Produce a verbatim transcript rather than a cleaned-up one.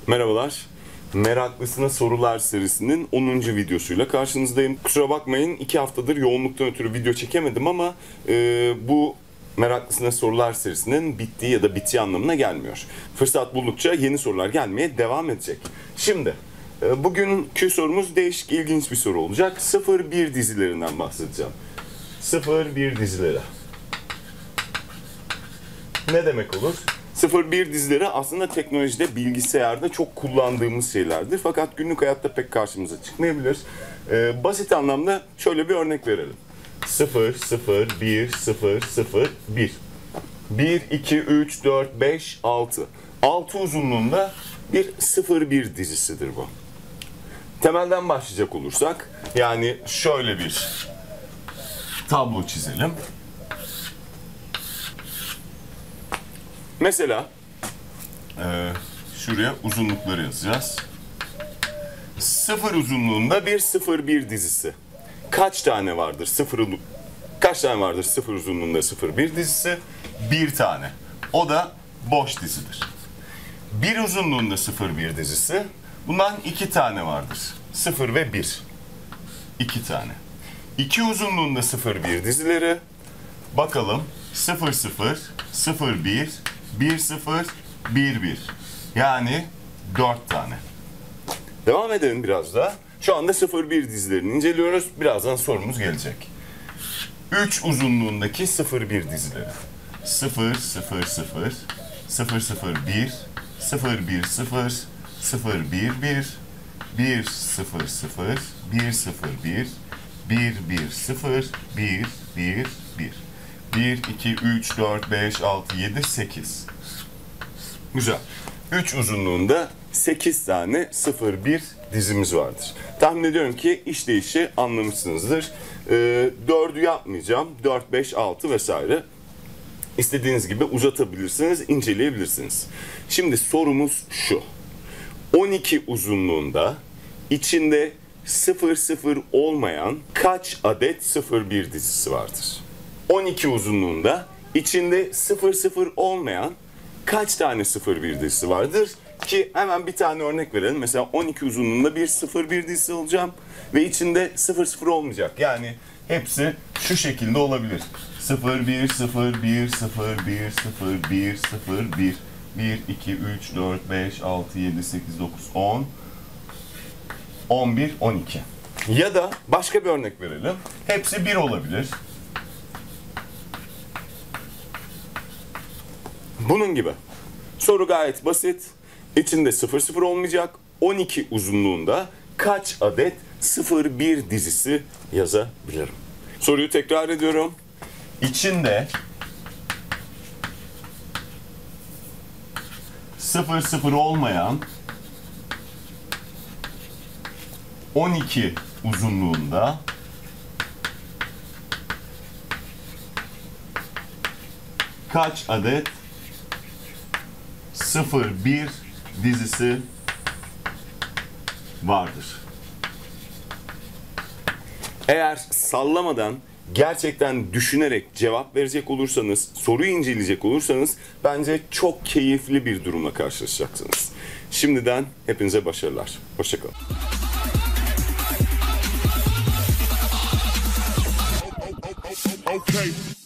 Merhabalar. Meraklısına Sorular serisinin onuncu videosuyla karşınızdayım. Kusura bakmayın, iki haftadır yoğunluktan ötürü video çekemedim ama e, bu Meraklısına Sorular serisinin bittiği ya da bittiği anlamına gelmiyor. Fırsat buldukça yeni sorular gelmeye devam edecek. Şimdi e, bugünkü sorumuz değişik, ilginç bir soru olacak. sıfır bir dizilerinden bahsedeceğim. sıfır bir dizileri. Ne demek olur? sıfır bir dizileri aslında teknolojide, bilgisayarda çok kullandığımız şeylerdir. Fakat günlük hayatta pek karşımıza çıkmayabilir. Ee, basit anlamda şöyle bir örnek verelim. sıfır, sıfır, bir, sıfır, sıfır, bir. bir, iki, üç, dört, beş, altı. altı uzunluğunda bir sıfır bir dizisidir bu. Temelden başlayacak olursak, yani şöyle bir tablo çizelim. Mesela e, şuraya uzunlukları yazacağız. sıfır uzunluğunda bir sıfır bir dizisi. Kaç tane vardır? sıfır kaç tane vardır sıfır uzunluğunda sıfır bir dizisi? Bir tane. O da boş dizidir. bir uzunluğunda sıfır bir dizisi. Bundan iki tane vardır. sıfır ve bir. iki tane. iki uzunluğunda sıfır bir dizileri. Bakalım. sıfır sıfır, sıfır bir, bir sıfır, bir bir. Yani dört tane. Devam edelim biraz daha. Şu anda sıfır bir dizilerini inceliyoruz. Birazdan sorumuz gelecek. üç uzunluğundaki sıfır bir dizileri. sıfır sıfır sıfır, sıfır sıfır bir, sıfır bir sıfır, sıfır bir bir, bir sıfır sıfır, bir sıfır bir, bir bir sıfır, bir bir bir. bir, iki, üç, dört, beş, altı, yedi, sekiz. Güzel. üç uzunluğunda sekiz tane sıfır bir dizimiz vardır. Tahmin ediyorum ki işleyişi anlamışsınızdır. Ee, dördü yapmayacağım. dört, beş, altı vesaire. İstediğiniz gibi uzatabilirsiniz, inceleyebilirsiniz. Şimdi sorumuz şu. on iki uzunluğunda içinde sıfır sıfır olmayan kaç adet sıfır bir dizisi vardır? on iki uzunluğunda içinde sıfır sıfır olmayan kaç tane sıfır bir dizisi vardır? Ki hemen bir tane örnek verelim. Mesela on iki uzunluğunda bir sıfır bir dizisi olacağım ve içinde sıfır sıfır olmayacak. Yani hepsi şu şekilde olabilir. sıfır bir sıfır bir sıfır bir sıfır bir sıfır bir bir iki üç dört beş altı yedi sekiz dokuz on on bir on iki. Ya da başka bir örnek verelim. Hepsi bir olabilir. Bunun gibi. Soru gayet basit. İçinde sıfır sıfır olmayacak. on iki uzunluğunda kaç adet sıfır bir dizisi yazabilirim? Soruyu tekrar ediyorum. İçinde sıfır sıfır olmayan on iki uzunluğunda kaç adet sıfır bir dizisi vardır? Eğer sallamadan, gerçekten düşünerek cevap verecek olursanız, soruyu inceleyecek olursanız bence çok keyifli bir durumla karşılaşacaksınız. Şimdiden hepinize başarılar. Hoşça kalın. Okay.